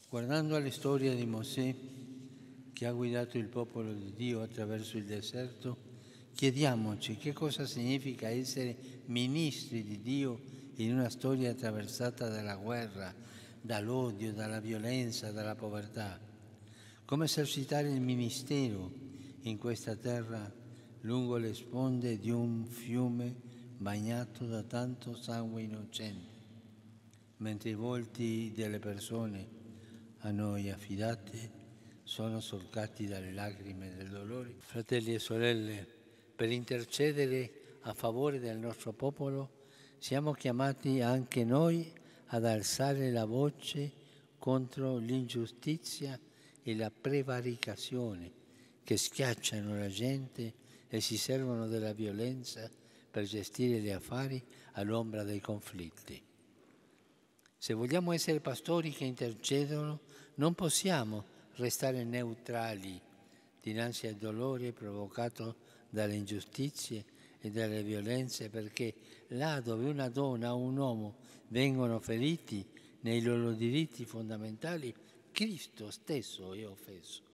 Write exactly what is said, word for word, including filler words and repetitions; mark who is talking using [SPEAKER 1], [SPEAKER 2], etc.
[SPEAKER 1] Guardando alla storia di Mosè, che ha guidato il popolo di Dio attraverso il deserto, chiediamoci che cosa significa essere ministri di Dio in una storia attraversata dalla guerra, dall'odio, dalla violenza, dalla povertà. Come esercitare il ministero in questa terra lungo le sponde di un fiume bagnato da tanto sangue innocente, mentre i volti delle persone a noi affidate sono solcati dalle lacrime del dolore. Fratelli e sorelle, per intercedere a favore del nostro popolo siamo chiamati anche noi ad alzare la voce contro l'ingiustizia e la prevaricazione che schiacciano la gente e si servono della violenza per gestire gli affari all'ombra dei conflitti. Se vogliamo essere pastori che intercedono, non possiamo restare neutrali dinanzi al dolore provocato dalle ingiustizie e dalle violenze, perché là dove una donna o un uomo vengono feriti nei loro diritti fondamentali, Cristo stesso è offeso.